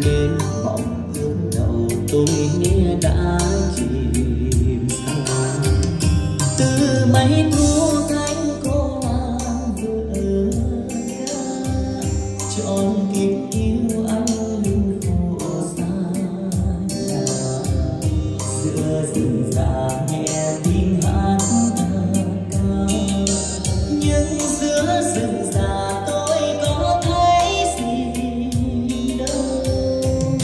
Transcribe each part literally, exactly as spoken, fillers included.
đêm mộng ước đầu tôi nghe đã chìm xa. Từ mấy thu cánh cô nàng vừa ca trọn kiếp yêu anh lưng khổ xa. Giữa rừng già nghe tiếng hát thơ ca, nhưng giữa rừng già tôi có thấy gì đâu.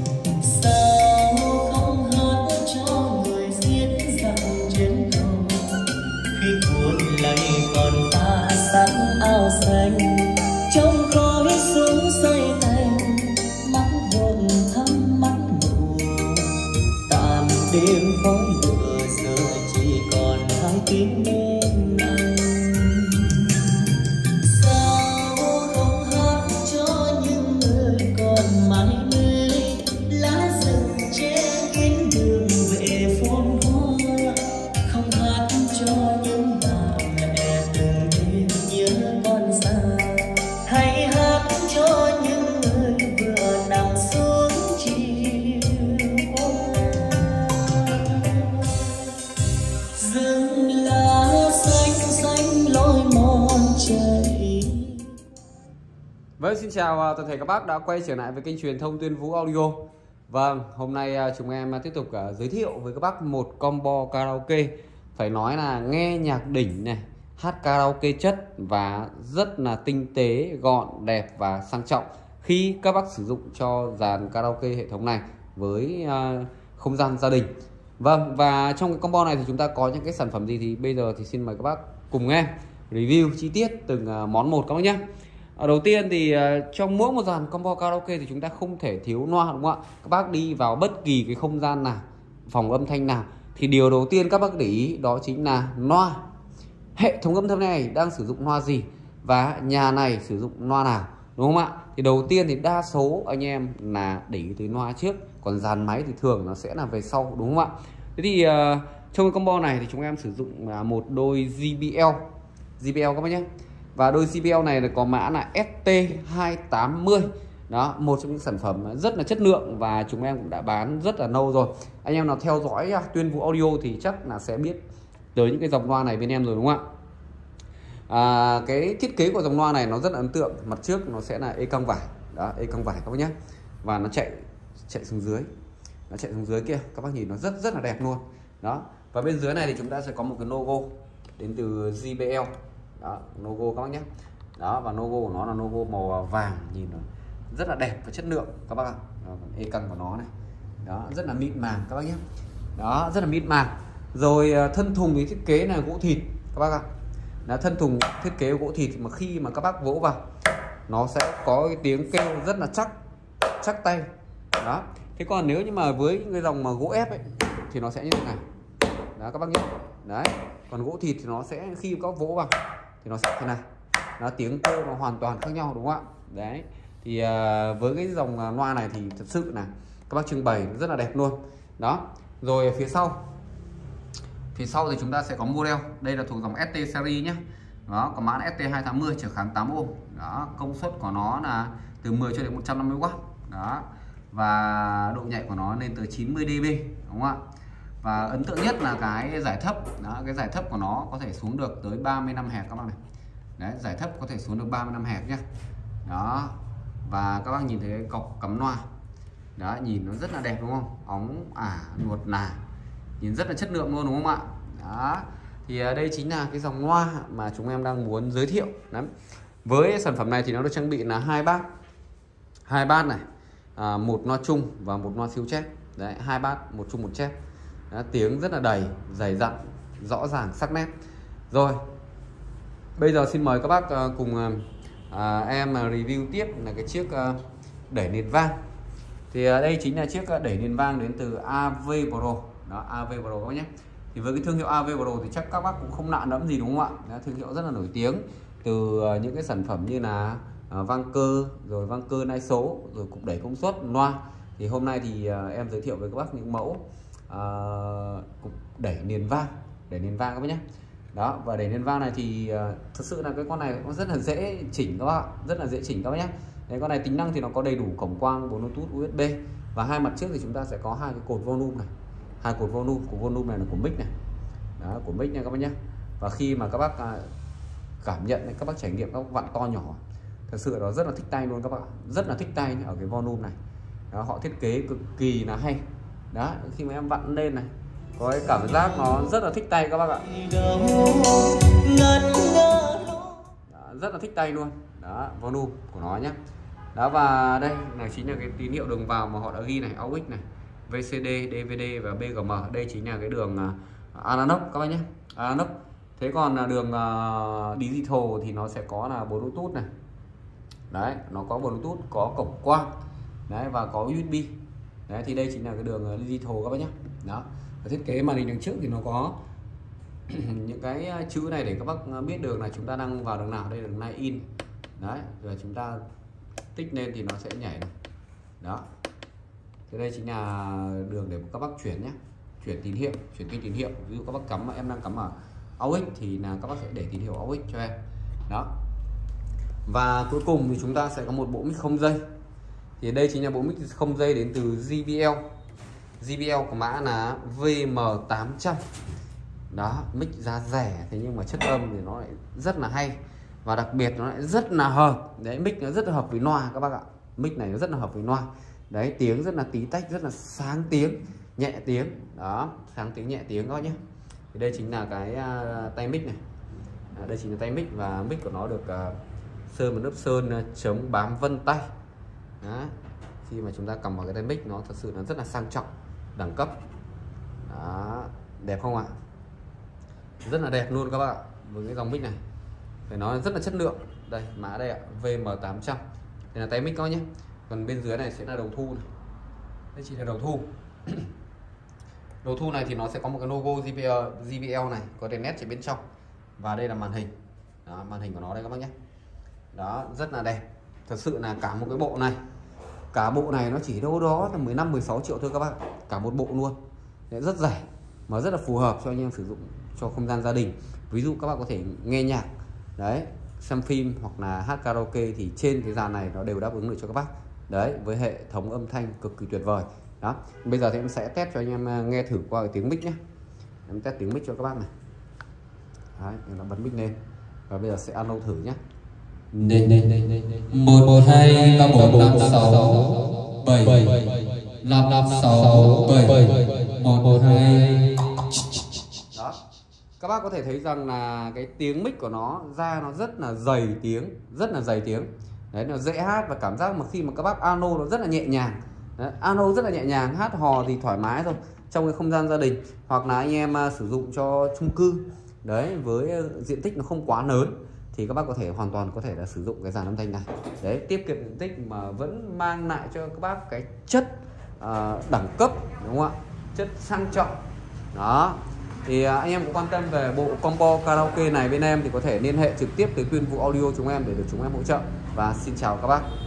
Sao không hát cho người xiết dặn trên cầu, khi cuốn lấy còn ta sắc áo xanh trong khói súng say tanh, mắt vượng thắm mắt ngủ tàn đêm khói lửa giờ chỉ còn hai tiếng bên anh. Sao không hát cho những người còn mãi mê lá rừng che kín đường về phồn hoa, không hát cho những bà mẹ từng đêm nhớ con xa, hãy hát cho những người vừa nằm xuống chiều qua. Rừng lá xanh xanh lối mòn chảy. Vâng, xin chào toàn thể các bác đã quay trở lại với kênh truyền thông Tuyên Vũ Audio. Vâng, hôm nay chúng em tiếp tục giới thiệu với các bác một combo karaoke. Phải nói là nghe nhạc đỉnh này, hát karaoke chất và rất là tinh tế, gọn, đẹp và sang trọng khi các bác sử dụng cho dàn karaoke hệ thống này với không gian gia đình. Vâng, và trong cái combo này thì chúng ta có những cái sản phẩm gì thì bây giờ thì xin mời các bác cùng em review chi tiết từng món một các bác nhé. Ở đầu tiên thì uh, trong mỗi một dàn combo karaoke thì chúng ta không thể thiếu loa, đúng không ạ? Các bác đi vào bất kỳ cái không gian nào, phòng âm thanh nào thì điều đầu tiên các bác để ý đó chính là loa. Hệ thống âm thanh này đang sử dụng loa gì và nhà này sử dụng loa nào, đúng không ạ? Thì đầu tiên thì đa số anh em là để ý tới loa trước, còn dàn máy thì thường nó sẽ là về sau, đúng không ạ? Thế thì uh, trong cái combo này thì chúng em sử dụng uh, một đôi gi bê lờ gi bê lờ các bác nhé. Và đôi gi bê lờ này là có mã là S T hai tám mươi. Đó, một trong những sản phẩm rất là chất lượng và chúng em cũng đã bán rất là lâu rồi. Anh em nào theo dõi Tuyên Vũ Audio thì chắc là sẽ biết tới những cái dòng loa này bên em rồi, đúng không ạ? À, cái thiết kế của dòng loa này nó rất là ấn tượng. Mặt trước nó sẽ là e căng vải. Đó, e căng vải các bác nhé. Và nó chạy chạy xuống dưới. Nó chạy xuống dưới kia, các bác nhìn nó rất rất là đẹp luôn. Đó. Và bên dưới này thì chúng ta sẽ có một cái logo đến từ gi bê lờ. Đó, logo các bác nhé. Đó, và logo của nó là logo màu vàng, nhìn nó rất là đẹp và chất lượng các bác ạ. E căng của nó này. Đó, rất là mịn màng các bác nhé. Đó, rất là mịn màng. Rồi thân thùng thì thiết kế là gỗ thịt các bác ạ. Đó, thân thùng thiết kế gỗ thịt mà khi mà các bác vỗ vào nó sẽ có cái tiếng kêu rất là chắc, chắc tay. Đó. Thế còn nếu như mà với những cái dòng mà gỗ ép ấy thì nó sẽ như thế này. Đó các bác nhé. Đấy. Còn gỗ thịt thì nó sẽ khi các bác vỗ vào thì nó sẽ thế này. Nó tiếng kêu nó hoàn toàn khác nhau, đúng không ạ? Đấy. Thì uh, với cái dòng loa này thì thật sự là các bác trưng bày rất là đẹp luôn. Đó. Rồi phía sau. Phía sau thì chúng ta sẽ có model. Đây là thuộc dòng S T series nhé. Đó, có mã S T hai tám mươi trở kháng tám ohm. Đó, công suất của nó là từ mười cho đến một trăm năm mươi oát. Đó. Và độ nhạy của nó lên tới chín mươi dB, đúng không ạ? Và ấn tượng nhất là cái giải thấp. Đó, cái giải thấp của nó có thể xuống được tới ba mươi lăm héc các bác này. Đấy, giải thấp có thể xuống được ba mươi lăm héc nhé. Đó. Và các bác nhìn thấy cái cọc cắm loa. Đó, nhìn nó rất là đẹp, đúng không? Óng ả nuột nà. Nhìn rất là chất lượng luôn, đúng không ạ? Đó. Thì đây chính là cái dòng loa mà chúng em đang muốn giới thiệu. Đấy. Với sản phẩm này thì nó được trang bị là hai bát. Hai bát này. À, một loa chung và một loa siêu chép. Đấy, hai bát, một chung một chép. Đó, tiếng rất là đầy, dày dặn, rõ ràng, sắc nét. Rồi, bây giờ xin mời các bác uh, cùng uh, em uh, review tiếp là cái chiếc uh, đẩy nền vang. Thì uh, đây chính là chiếc uh, đẩy nền vang đến từ a vê Pro. Đó, a vê Pro các bác nhé. Thì với cái thương hiệu a vê Pro thì chắc các bác cũng không lạ lẫm gì, đúng không ạ? Đó, thương hiệu rất là nổi tiếng từ uh, những cái sản phẩm như là uh, vang cơ, rồi vang cơ nai số, rồi cục đẩy công suất, loa. Thì hôm nay thì uh, em giới thiệu với các bác những mẫu uh, cục đẩy nền vang, đẩy nền vang các bác nhé. Đó, và đẩy nền vang này thì uh, thực sự là cái con này cũng rất là dễ chỉnh các bác, rất là dễ chỉnh các bác nhé. Đấy, con này tính năng thì nó có đầy đủ cổng quang, Bluetooth, u ét bê và hai mặt trước thì chúng ta sẽ có hai cái cột volume này, hai cột volume. Của volume này là của mic này, đó, của mic nha các bác nhé. Và khi mà các bác cảm nhận, các bác trải nghiệm các bác vặn to nhỏ, thật sự nó rất là thích tay luôn các bạn, rất là thích tay ở cái volume này. Đó, họ thiết kế cực kỳ là hay. Đó, khi mà em vặn lên này có cái cảm giác nó rất là thích tay các bác ạ. Đó, rất là thích tay luôn. Đó, volume của nó nhé. Đó, và đây là chính là cái tín hiệu đường vào mà họ đã ghi này, a u ích này, vê xê đê, đê vê đê và bê giê em. Đây chính là cái đường uh, analog các bác nhé, analog. Thế còn là đường uh, digital thì nó sẽ có là Bluetooth này. Đấy, nó có Bluetooth, có cổng quang. Đấy, và có u ét bê. Đấy, thì đây chính là cái đường digital các bác nhé. Đó, và thiết kế màn hình đằng trước thì nó có những cái chữ này để các bác biết được là chúng ta đang vào đường nào. Đây là đường line in. Đấy, rồi chúng ta tích lên thì nó sẽ nhảy này. Đó, thế đây chính là đường để các bác chuyển nhé, chuyển tín hiệu, chuyển kênh tín hiệu. Ví dụ các bác cắm, em đang cắm ở a u ích thì là các bác sẽ để tín hiệu a u ích cho em. Đó, và cuối cùng thì chúng ta sẽ có một bộ mic không dây. Thì đây chính là bộ mic không dây đến từ gi bê lờ. gi bê lờ của mã là vê em tám trăm. Đó, mic giá rẻ thế nhưng mà chất âm thì nó lại rất là hay, và đặc biệt nó lại rất là hợp. Đấy, mic nó rất là hợp với loa các bác ạ. Mic này nó rất là hợp với loa. Đấy, tiếng rất là tí tách, rất là sáng tiếng, nhẹ tiếng. Đó, sáng tiếng nhẹ tiếng đó nhé. Thì đây chính là cái uh, tay mic này. À, đây chính là tay mic, và mic của nó được uh, sơn một lớp sơn uh, chống bám vân tay. Đó, khi mà chúng ta cầm vào cái tay mic nó thật sự nó rất là sang trọng, đẳng cấp. Đó, đẹp không ạ? Rất là đẹp luôn các bạn ạ. Với cái dòng mic này phải nói rất là chất lượng. Đây, mã đây ạ, vê em tám trăm. Đây là tay mic coi nhé. Còn bên dưới này sẽ là đầu thu này. Đây chỉ là đầu thu. Đầu thu này thì nó sẽ có một cái logo gi bê lờ, gi bê lờ này, có đèn led trên bên trong. Và đây là màn hình. Đó, màn hình của nó đây các bác nhé. Đó, rất là đẹp. Thật sự là cả một cái bộ này, cả bộ này nó chỉ đâu đó là mười lăm mười sáu triệu thôi các bác. Cả một bộ luôn. Đấy, rất rẻ mà rất là phù hợp cho anh em sử dụng cho không gian gia đình. Ví dụ các bạn có thể nghe nhạc, đấy, xem phim hoặc là hát karaoke thì trên cái dàn này nó đều đáp ứng được cho các bác. Đấy, với hệ thống âm thanh cực kỳ tuyệt vời. Đó, bây giờ thì em sẽ test cho anh em nghe thử qua cái tiếng mic nhé. Em test tiếng mic cho các bác này. Đấy, em đã bật mic lên và bây giờ sẽ alo thử nhé. Đây đây đây đây một một hai ba bốn năm sáu bảy năm năm sáu bảy một một hai. Đó, các bác có thể thấy rằng là cái tiếng mic của nó ra nó rất là dày tiếng, rất là dày tiếng. Đấy, nó dễ hát và cảm giác mà khi mà các bác ano nó rất là nhẹ nhàng. Đấy, ano rất là nhẹ nhàng, hát hò thì thoải mái thôi trong cái không gian gia đình, hoặc là anh em uh, sử dụng cho chung cư. Đấy, với uh, diện tích nó không quá lớn thì các bác có thể hoàn toàn có thể là sử dụng cái dàn âm thanh này. Đấy, tiết kiệm diện tích mà vẫn mang lại cho các bác cái chất uh, đẳng cấp, đúng không ạ? Chất sang trọng. Đó. Thì uh, anh em có quan tâm về bộ combo karaoke này bên em thì có thể liên hệ trực tiếp tới Tuyên Vũ Audio chúng em để được chúng em hỗ trợ. Và xin chào các bác.